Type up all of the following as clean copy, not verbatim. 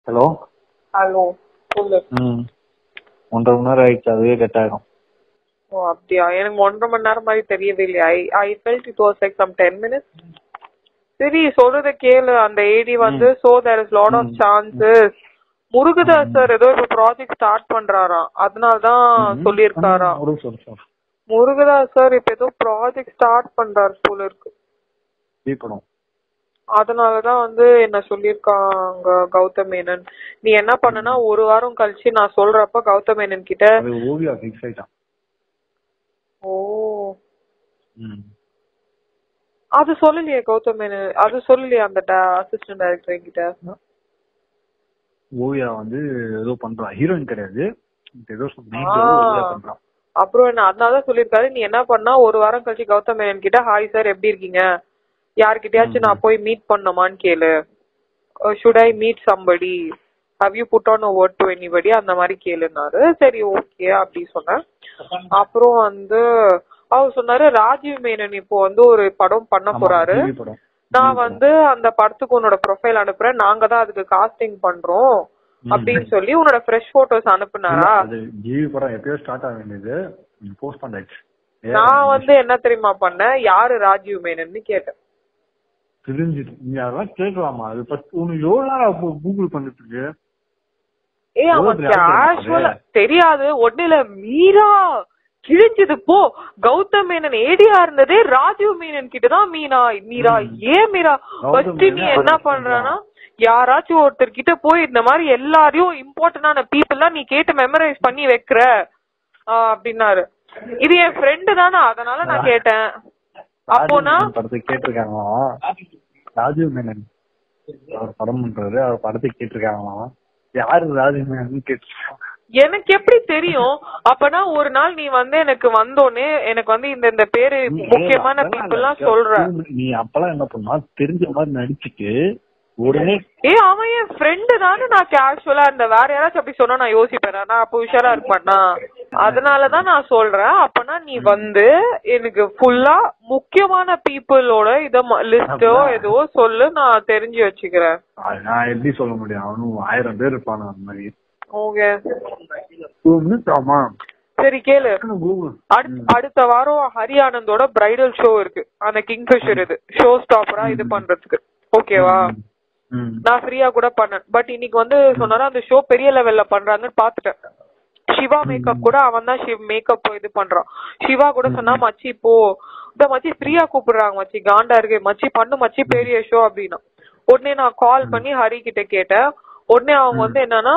Hello hello சொல்லு. 1.5 மணி நேரம் ஆயிடுச்சு, அதுவே கட் ஆயிடும். ஓ அப்படியா? எனக்கு 1.5 மணி நேரம் மாதிரி தெரியவே இல்லையா. ஐ felt it was like some 10 minutes. சரி சொல்றத கேளு. அந்த ஏடி வந்து so there is lot of chances. Murugadoss sir ஏதோ இப்ப ப்ராஜெக்ட் ஸ்டார்ட் பண்றாராம், அதனாலதான் சொல்லியிருக்காராம். முருகதாஸ் சார் இப்ப ஏதோ ப்ராஜெக்ட் ஸ்டார்ட் பண்றாரு போல இருக்கு. அதனாலதான் வந்து என்ன சொல்லிருக்காங்க கௌதம் மேனன். நீ என்ன பண்ணனா, ஒரு வாரம் கழிச்சு நான் சொல்றப்ப கௌதம் மேனன் கிட்ட. ஓ அது சொல்லலையே கௌதம் மேனன், அது சொல்லலையே அந்த அசிஸ்டன்ட் டைரக்டர் கிட்ட. ஓவியா வந்து ஏதோ பண்றா, ஹீரோயின் கிடையாது, ஏதோ பண்றா. அப்புறம் என்ன, அதனாலதான் சொல்லிருக்காரு நீ என்ன பண்ணா, ஒரு வாரம் கழிச்சு கௌதம் மேனன் கிட்ட ஹாய் சார் எப்படி இருக்கீங்க, யார்கிட்டயாச்சும் நான் போய் மீட் பண்ணணுமான்னு கேளு. should I meet somebody, have you put on a word to anybody, அந்த மாதிரி கேளுனாரு. சரி ஓகே அப்படி சொன்னேன். அப்புறம் வந்து அவர் சொன்னாரு ராஜீவ் மேனன் இப்போ வந்து ஒரு படம் பண்ண போறாரு, நான் வந்து அந்த படத்துக்கு உன்னோட ப்ரொஃபைல் அனுப்புறேன், நாங்க தான் அதுக்கு காஸ்டிங் பண்றோம் அப்படின்னு சொல்லி உன்னோட ஃப்ரெஷ் போட்டோஸ் அனுப்புனாரா. நான் வந்து என்ன தெரியுமா பண்ணேன், யாரு ராஜீவ் மேனன் கேட்டேன். தெரியாது ஒன்னுல மீரா கிழிஞ்சது போ. கௌதம் மேனன் ஏடியா இருந்ததே ராஜீவ் மேனன் கிட்டதான். மீரா ஏன் மீரா ஃபர்ஸ்ட் நீ என்ன பண்றானா, யாராச்சும் ஒருத்தர் கிட்ட போய் இந்த மாதிரி எல்லாரையும் இம்பார்ட்டன்டான பீப்புள்லாம் நீ கேட்டு மெமரைஸ் பண்ணி வைக்கிற அப்படின்னாரு. இது என் ஃப்ரெண்டு தானே, அதனால நான் கேட்டேன். அப்போனா கேட்டிருக்காங்களா ராஜீவ் மேனன் அவர் படம் பண்றாரு, அவர் படத்தை கேட்டிருக்காங்களா, யாரு ராஜீவ் மேனன் கேட்டிருக்காங்க. எனக்கு எப்படி தெரியும்? அப்பனா ஒரு நாள் நீ வந்து எனக்கு வந்தோடனே எனக்கு வந்து இந்த பேரு முக்கியமான பீப்புள் எல்லாம் சொல்ற. நீ அப்பெல்லாம் என்ன பண்ணா, தெரிஞ்ச மாதிரி நடிச்சுட்டு உடனே அவன் என் ஃப்ரெண்டு தானே, நான் கேஷுவலா இருந்த. வேற யாராச்சும் அப்படி சொன்னா நான் யோசிப்பேன், நான் அப்ப உஷாரா இருக்க மாட்டேன். அதனாலதான் நான் சொல்றேன். அப்பனா நீ வந்து எனக்கு ஃபுல்லா முக்கியமான பீப்புளோட இத லிஸ்டோ ஏதோ சொல்லு, நான் தெரிஞ்சு வச்சுக்கிறேன். நான் எப்படி சொல்ல முடியும், அவனும் 1000 பேர் இருப்பானு அந்த மாதிரி. ஓகே சரி கேளு. அடுத்த வாரம் ஹரி ஆனந்தோட பிரைடல் ஷோ இருக்கு, அந்த கிங்ஃபிஷர் இது ஷோ ஸ்டாப்பரா இது பண்றதுக்கு. ஓகேவா? நான் ஃப்ரீயா கூட பண்ணேன். பட் இன்னைக்கு வந்து சொன்னாரா அந்த ஷோ பெரிய லெவல்ல பண்றாங்கன்னு பாத்துட்டேன். சிவா மேக்கப் கூட அவன் தான் மேக்கப் இது பண்றான். சிவா கூட சொன்னா மச்சி இப்போ இந்த மச்சி ஃப்ரீயா கூப்பிடுறாங்க மச்சி, காண்டா இருக்கு மச்சி பண்ணு மச்சி பெரிய ஷோ அப்படின்னா. உடனே நான் கால் பண்ணி ஹரி கிட்ட கேட்டேன். உடனே அவங்க வந்து என்னன்னா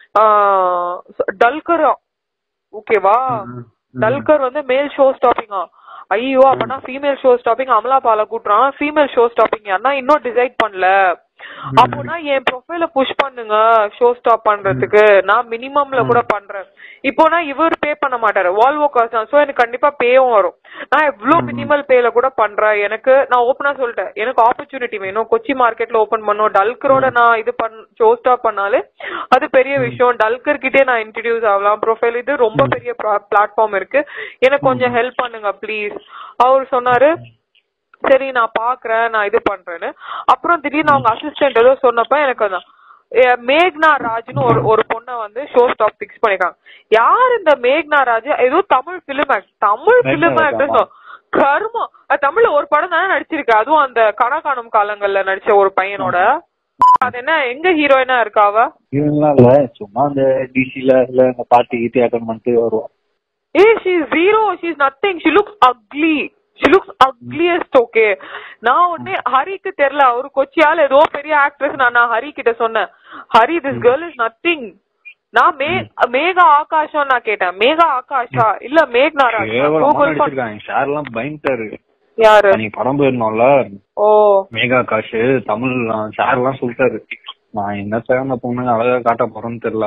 டல்கர், ஓகேவா, டல்கர் வந்து மேல் ஷோ ஸ்டாப்பிங்கா. ஐயோ அப்பனா ஃபீமேல் ஷோ ஸ்டாப்பிங் அமலா பால கூட்டுறான். ஃபீமேல் ஷோ ஸ்டாப்பிங் யாருன்னா இன்னும் டிசைட் பண்ணல. அப்போனா என் ப்ரொஃபைல புஷ் பண்ணுங்க ஷோ ஸ்டாப் பண்றதுக்கு, நான் மினிமம்ல கூட பண்றேன். இப்போனா இவர் பே பண்ண மாட்டாரு, வால்வோ காசு தான். சோ எனக்கு கண்டிப்பா பேவும் வரும். நான் எவ்வளவு மினிமல் பேல கூட பண்றேன். எனக்கு நான் ஓப்பனா சொல்லிட்டேன், எனக்கு ஆப்பர்ச்சுனிட்டி வேணும். கொச்சி மார்க்கெட்ல ஓபன் பண்ணும். டல்கரோட நான் இது ஷோ ஸ்டாப் பண்ணாலே அது பெரிய விஷயம். டல்கர் கிட்டே நான் இன்ட்ரடியூஸ் ஆகலாம். ப்ரொஃபைல் இது ரொம்ப பெரிய பிளாட்ஃபார்ம் இருக்கு, எனக்கு கொஞ்சம் ஹெல்ப் பண்ணுங்க ப்ளீஸ். அவர் சொன்னாரு சரி நான் பாக்குறேன், நான் இது பண்றேன்னு. அப்புறம் திடீர்னு அவங்க அசிஸ்டன்ட் ஏதோ சொன்னப்ப எனக்கு மேக்னா ராஜ்னு ஒரு பொண்ணை வந்து ஷோ ஸ்டாப் பிக்ஸ் பண்ணிருக்காங்க. யார் இந்த மேக்னா ராஜ்? ஏதோ தமிழ் பிலிம் ஆக்டர் கர்மம். தமிழ்ல ஒரு படம் தானே நடிச்சிருக்கு, அதுவும் அந்த கணக்காணும் காலங்கள்ல நடிச்ச ஒரு பையனோட. அது என்ன எங்க ஹீரோயினா இருக்கா அவ? சும்மா அந்த டிசில இந்த பார்ட்டி கீட்டி அட்டெண்ட் பண்ணிட்டு வருவா. she is zero, she is nothing, she looks ugly, she looks ugliest. okay நான் உடனே ஹரிக்கு தெரியல, அவரு கொச்சியால ஏதோ பெரிய ஆக்ட்ரஸ். நான் ஹரி கிட்ட சொன்னேன், Hari this girl is nothing. நான் மேகா ஆகாஷா நான் கேட்டேன். மேகா ஆகாஷா இல்ல மேக்னா ராஜ். கூகுள் பண்ணிருக்காங்க. ஷேர்லாம் பயங்கர யாரு நீ படம் போயிருந்தோம்ல, ஓ மேகா ஆகாஷ் தமிழ் ஷேர்லாம் சொல்லிட்டாரு. நான் என்ன சேர்ந்த பொண்ணு அழகா காட்ட போறேன்னு தெரியல,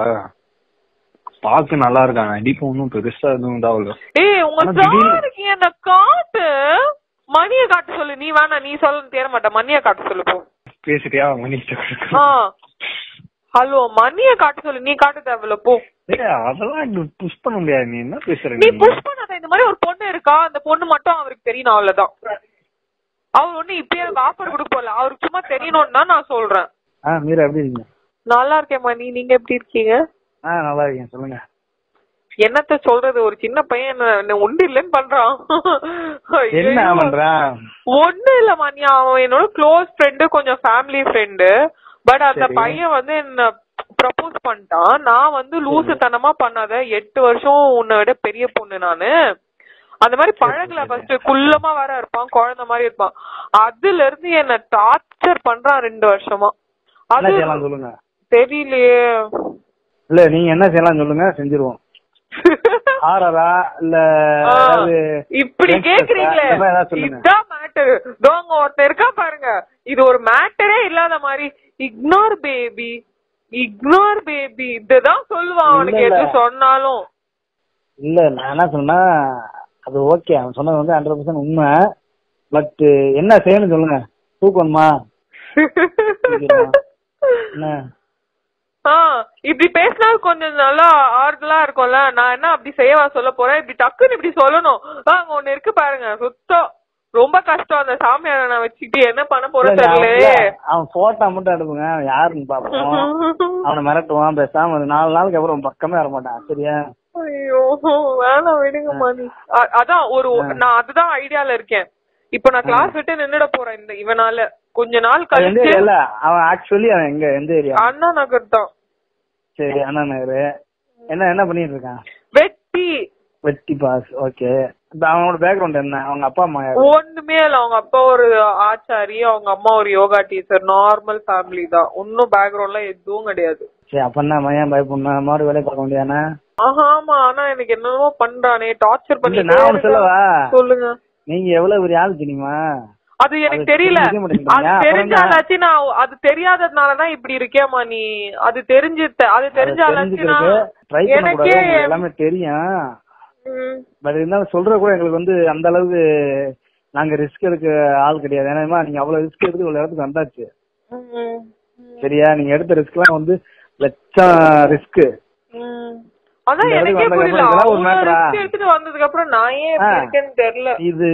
பாக்கு நல்லா இருக்காங்க, அடிப்பு ஒன்னும் பெருசா எதுவும் இதாவல. என்ன காட்டு மணிய காட்ட சொல்லு. நீ வேணா, நீ சொல்ல தேர மாட்ட, மணிய காட்ட சொல்லு போ. பேசிட்டியா மணி? ஹலோ மணிய காட்ட சொல்லு, நீ காட்ட தேவையில்ல போ. அதெல்லாம் புஷ் பண்ண முடியாது. நீ என்ன பேசுற? நீ புஷ் பண்ணாத. இந்த மாதிரி ஒரு பொண்ணு இருக்கா, அந்த பொண்ணு மட்டும் அவருக்கு தெரியணும், அவ்வளவுதான். அவர் ஒண்ணு இப்பயே ஆஃபர் கொடுக்க போல, அவருக்கு சும்மா தெரியணும்னு தான் நான் சொல்றேன். மீரா எப்படி இருக்கீங்க? நல்லா இருக்கேன் மணி, நீங்க எப்படி இருக்கீங்க? நல்லா இருக்கேன், சொல்லுங்க. என்னத்த சொல்றது, ஒரு சின்ன பையன் ஒண்ணு இல்லன்னு பண்றான். என்ன பண்றான்? ஒண்ணு இல்ல மணி, அவன் என்னோட க்ளோஸ் ஃப்ரெண்டு, கொஞ்சம் ஃபேமிலி ஃப்ரெண்டு. பட் அந்த பையன் வந்து என்ன ப்ரப்போஸ் பண்ணிட்டான். நான் வந்து லூசுத்தனமா பண்ணாத, 8 வருஷம் உன்னை விட பெரிய பொண்ணு நானு, அந்த மாதிரி பழகல. ஃபர்ஸ்ட் குள்ளமா வேற இருப்பான், குழந்தை மாதிரி இருப்பான். அதுல இருந்து என்ன டார்ச்சர் பண்றான் 2 வருஷமா. அது சொல்லுங்க, தெரியலையே. இல்ல நீங்க என்ன செய்யலாம் சொல்லுங்க, செஞ்சிருவோம். இப்படி கேக்குறீங்களே, இதுதான் மேட்டர். தோங்க ஒருத்தர் இருக்கா பாருங்க, இது ஒரு மேட்டரே இல்லாத மாதிரி இக்னோர் பேபி இக்னோர் பேபி இதுதான் சொல்லுவான். அவனுக்கு எது சொன்னாலும் இல்ல. நான் என்ன சொன்னா, அது ஓகே, அவன் சொன்னது வந்து 100% உண்மை. பட் என்ன செய்யணும் சொல்லுங்க, தூக்கணுமா? இப்படி பேசினா கொஞ்சம் நல்லா ஆறுதலா இருக்கும்ல. நான் என்ன அப்படி செய்யவா சொல்ல போறேன், இப்படி டக்குன்னு இப்படி சொல்லணும். அங்க ஒண்ணு இருக்கு பாருங்க, சுத்தம் ரொம்ப கஷ்டம். அந்த சாமியார நான் வச்சுக்கிட்டு என்ன பண்ண போறேன் தெரியல. அவன் போட்டோ மட்டும் எடுப்புங்க, யாருன்னு பாப்போம். அவனை மிரட்டுவான், பேசாம 4 நாளுக்கு அப்புறம் பக்கமே வர மாட்டான், சரியா? ஐயோ வேணாம், விடுங்க மணி. அதான் நான் அதுதான் ஐடியால இருக்கேன். இப்ப நான் கிளாஸ் விட்டு நின்னுட போறேன் இந்த இவனால. கொஞ்ச நாள் கழிச்சு. இல்ல அவன் ஆக்சுவலி அவன் எங்க, எந்த ஏரியா? அண்ணா நகர் தான். சரி, அண்ணா நகர். என்ன பண்ணிட்டு இருக்கான்? வெட்டி பாஸ். ஓகே. அவனோட பேக்ரவுண்ட் என்ன? அவங்க அப்பா அம்மா ஒண்ணுமே இல்ல. அவங்க அப்பா ஒரு ஆச்சாரி, அவங்க அம்மா ஒரு யோகா டீச்சர். நார்மல் ஃபேமிலி தான், ஒன்னும் பேக்ரவுண்ட்லாம் எதுவும் கிடையாது. சரி, அப்ப மையம் பயப்படணும், மாதிரி வேலையை பார்க்க முடியாதுன்னா? ஆமா, ஆனா எனக்கு என்னமோ பண்றானே, டார்ச்சர் பண்ணி. நான் சொல்லவா? சொல்லுங்க. நீங்க எவ்வளவு பெரிய ஆள் தெரியுமா? அது எனக்கு தெரியல. அது தெரிஞ்சாலாச்சு நான், அது தெரியாததுனாலதான் இப்படி இருக்கேமா நீ. அது தெரிஞ்சாலாச்சு எனக்கே எல்லாமே தெரியும். பட் இருந்தாலும் சொல்ற கூட எங்களுக்கு வந்து அந்த அளவுக்கு நாங்க ரிஸ்க் எடுக்க ஆள் கிடையாது. ஏன்னா நீங்க அவ்வளவு ரிஸ்க் எடுத்து ஒரு இடத்துக்கு வந்தாச்சு, சரியா? நீங்க எடுத்த ரிஸ்க் எல்லாம் வந்து லட்சம் ரிஸ்க். அதான் எனக்கே புரியல, எடுத்துட்டு வந்ததுக்கு அப்புறம் நான் ஏன் இருக்கேன்னு தெரியல. இது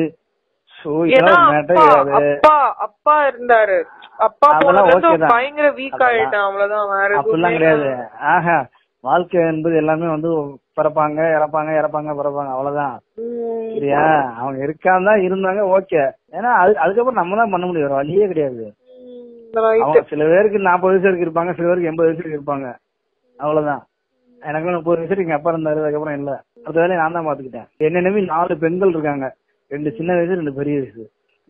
அப்பா இருந்தாரு, அப்பா பயங்கர வீக் ஆயிட்டான், அவ்வளவுதான். வேற அப்படிலாம் கிடையாது. வாழ்க்கை என்பது எல்லாமே வந்து பிறப்பாங்க, இறப்பாங்க, இறப்பாங்க, பிறப்பாங்க, அவ்வளவுதான், சரியா? அவங்க இருக்காதான் இருந்தாங்க, ஓகே. ஏன்னா அதுக்கப்புறம் நம்ம தான் பண்ண முடியும், வழியே கிடையாது. சில பேருக்கு 40 வயசு வரைக்கும் இருப்பாங்க, சில பேருக்கு 80 வயசு வரைக்கும் இருப்பாங்க, அவ்வளவுதான். எனக்கு 30 வயசு எங்க அப்பா இருந்தாரு, அதுக்கப்புறம் இல்ல. அடுத்த வேலையை நான் தான் பாத்துக்கிட்டேன். என்ன நம்பி 4 பெண்கள் இருக்காங்க, 2 சின்ன வயசு, 2 பெரிய வயசு.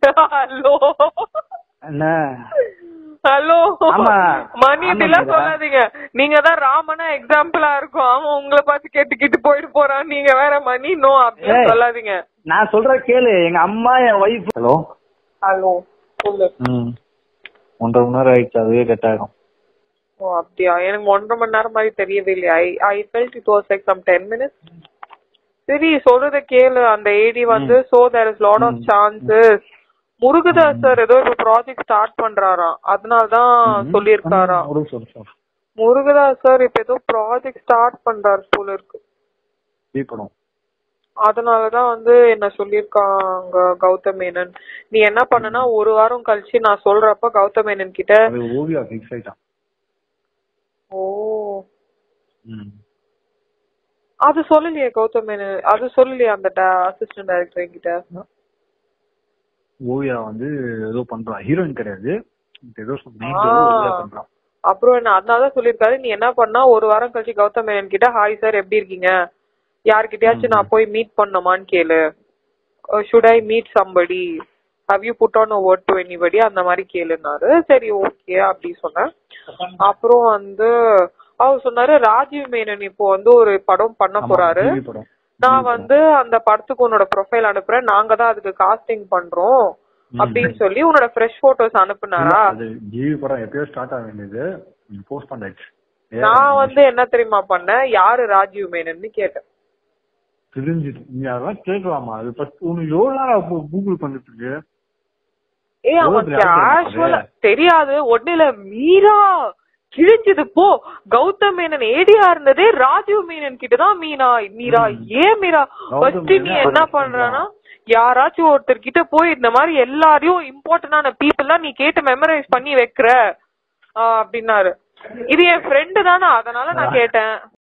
என்ன ஹலோ மணி, இப்படிலாம் சொல்லாதீங்க. நீங்க தான் ராமனா எக்ஸாம்பிளா இருக்கும். அவன் உங்களை பார்த்து கேட்டு போயிட்டு போறான், நீங்க வேற மணி. நோ, அப்படி சொல்லாதீங்க. நான் சொல்ற கேளு, எங்க அம்மா என் வைஃப். ஹலோ சொல்லு. 1.5 மணி நேரம் ஆயிடுச்சு, அதுவே கட் ஆகும். ஓ அப்படியா? எனக்கு 1.5 மணி நேரம் மாதிரி தெரியவே இல்லையா. I felt it was like some 10 minutes. சரி, சொல்றத கேளு. அந்த ஏடி வந்து so there is lot of chances. Murugadoss sir ஏதோ இப்ப ப்ராஜெக்ட் ஸ்டார்ட் பண்றாராம், அதனாலதான் சொல்லிருக்காராம். முருகதாஸ் சார் இப்ப ஏதோ ப்ராஜெக்ட் ஸ்டார்ட் பண்றாரு போல இருக்கு, அதனாலதான் வந்து என்ன சொல்லிருக்காங்க கௌதம் மேனன். நீ என்ன பண்ணனா, 1 வாரம் கழிச்சு நான் சொல்றப்ப கௌதம் மேனன் கிட்ட. ஓ அது சொல்லலையே கௌதம் மேனன், அது சொல்லலையே அந்த அசிஸ்டன்ட் டைரக்டர் என்கிட்ட. ஓவியா வந்து ஏதோ பண்றான், ஹீரோயின் கிடையாது, ஏதோ பண்றான். அப்புறம் என்ன, அதனாலதான் சொல்லிருக்காரு. நீ என்ன பண்ணா, 1 வாரம் கழிச்சு கௌதம் மேனன் கிட்ட, ஹாய் சார் எப்படி இருக்கீங்க, யார்கிட்டயாச்சும் நான் போய் மீட் பண்ணணுமான்னு கேளு. should I meet somebody, have you put on a word to anybody, அந்த மாதிரி கேளுனாரு. சரி ஓகே அப்படி சொன்னேன். அப்புறம் வந்து அவர் சொன்னாரு, ராஜீவ் மேனன் இப்போ வந்து ஒரு படம் பண்ண போறாரு, நான் வந்து அந்த படத்துக்கு உன்னோட ப்ரொஃபைல் அனுப்புறேன், நாங்க தான் அதுக்கு காஸ்டிங் பண்றோம் அப்படின்னு சொல்லி உன்னோட ஃப்ரெஷ் போட்டோஸ் அனுப்புனாரா. நான் வந்து என்ன தெரியுமா பண்ணேன், யாரு ராஜீவ் மேனன்னு கேட்டேன். தெரியாது ஒண்ணுல மீரா கிழிஞ்சது போ. கௌதம் மேனன் ஏடியா இருந்ததே ராஜீவ் மேனன் கிட்டதான். மீரா ஏன் மீரா ஃபர்ஸ்ட் நீ என்ன பண்றனா, யாராச்சும் ஒருத்தர் கிட்ட போய் இந்த மாதிரி எல்லாரையும் இம்பார்ட்டன்டான பீப்புள் எல்லாம் நீ கேட்டு மெமரைஸ் பண்ணி வைக்கிற அப்படின்னாரு. இது என் ஃப்ரெண்டு தானே, அதனால நான் கேட்டேன்.